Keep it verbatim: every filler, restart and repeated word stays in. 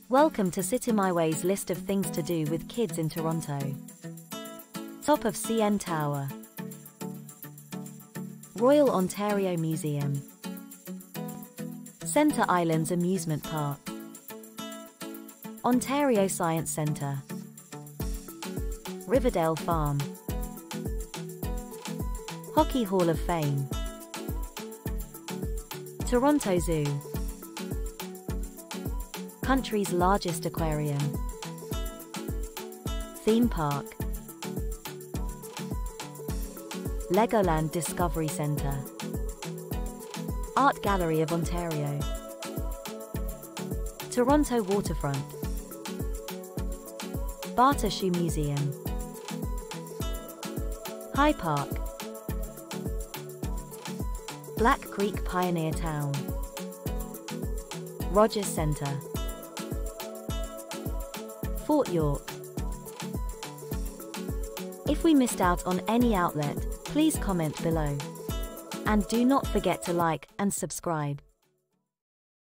Welcome to City My Way's list of things to do with kids in Toronto. Top of C N Tower, Royal Ontario Museum, Centre Islands Amusement Park, Ontario Science Centre, Riverdale Farm, Hockey Hall of Fame, Toronto Zoo, country's largest aquarium, theme park, Legoland Discovery Centre, Art Gallery of Ontario, Toronto Waterfront, Barter Shoe Museum, High Park, Black Creek Pioneer Town, Rogers Centre, Fort York. If we missed out on any outlet, please comment below. And do not forget to like and subscribe.